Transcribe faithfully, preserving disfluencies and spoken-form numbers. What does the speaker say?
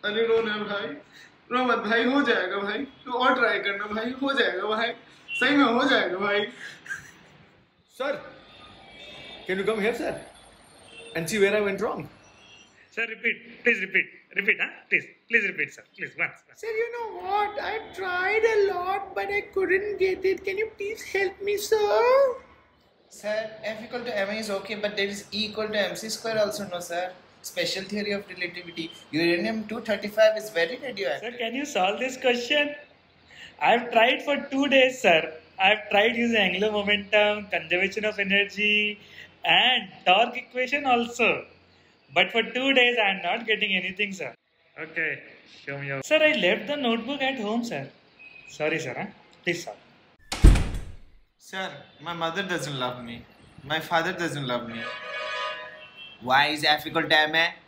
अरे रो ना भाई, रो मत भाई, हो जाएगा भाई, तू और ट्राई करना भाई, हो जाएगा भाई, सही में हो जाएगा भाई. Sir, can you come here, sir, and see where I went wrong? Sir, repeat. Please repeat. Repeat, huh? Please. Please repeat, sir. Please, once. once. Sir, you know what? I tried a lot, but I couldn't get it. Can you please help me, sir? Sir, F equal to ma is okay, but there is E equal to mc square also, no, sir. Special theory of relativity. Uranium two thirty-five is very radioactive. Sir, can you solve this question? I've tried for two days, sir. I've tried using angular momentum, conservation of energy, and torque equation also. But for two days, I'm not getting anything, sir. Okay, show me your... Sir, I left the notebook at home, sir. Sorry, sir. Huh? Please solve. Sir, my mother doesn't love me. My father doesn't love me. Why is F equal to ma?